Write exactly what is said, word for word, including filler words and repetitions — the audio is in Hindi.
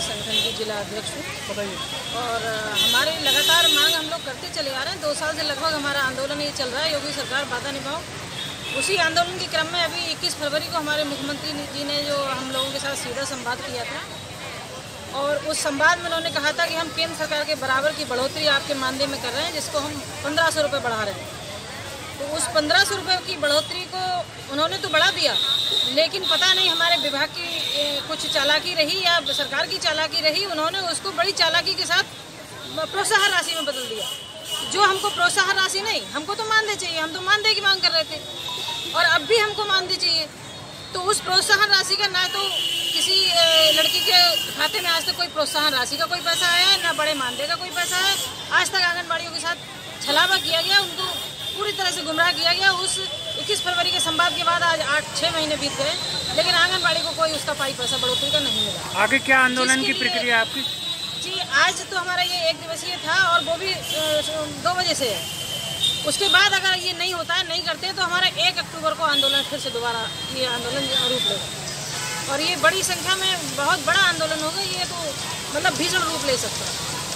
कांग्रेस संगठन की जिला अध्यक्ष हूँ। बताइए। और हमारी लगातार मांग हम लोग करते चले आ रहे हैं। दो साल से लगभग हमारा आंदोलन ये चल रहा है, योगी सरकार वादा निभाओ। उसी आंदोलन के क्रम में अभी इक्कीस फरवरी को हमारे मुख्यमंत्री जी ने जो हम लोगों के साथ सीधा संवाद किया था, और उस संवाद में उन्होंने कहा था कि हम केंद्र सरकार के बराबर की बढ़ोतरी आपके मानदेय में कर रहे हैं, जिसको हम पंद्रह सौ रुपये बढ़ा रहे हैं। तो उस पंद्रह सौ रुपये की बढ़ोतरी को उन्होंने तो बढ़ा दिया, लेकिन पता नहीं हमारे विभाग की कुछ चालाकी रही या सरकार की चालाकी रही, उन्होंने उसको बड़ी चालाकी के साथ प्रोत्साहन राशि में बदल दिया। जो हमको प्रोत्साहन राशि नहीं, हमको तो मानदेय चाहिए, हम तो मानदेय की मांग कर रहे थे और अब भी हमको मानदेय चाहिए। तो उस प्रोत्साहन राशि का ना तो किसी लड़की के खाते में आज तक कोई प्रोत्साहन राशि का कोई पैसा आया है, ना बड़े मानदेय का कोई पैसा है। आज तक आंगनबाड़ियों के साथ छलावा किया गया, उनको पूरी तरह से गुमराह किया गया। उस इक्कीस फरवरी के संवाद के बाद आज आठ छः महीने बीत गए, लेकिन आंगनबाड़ी को कोई उसका पाई पैसा बढ़ोतरी का नहीं मिला। आगे क्या आंदोलन की प्रक्रिया आपकी? जी, आज तो हमारा ये एक दिवसीय था और वो भी दो बजे से है। उसके बाद अगर ये नहीं होता है, नहीं करते, तो हमारा एक अक्टूबर को आंदोलन फिर से दोबारा ये आंदोलन रूप लेगा और ये बड़ी संख्या में बहुत बड़ा आंदोलन होगा। ये तो मतलब भीषण रूप ले सकता है।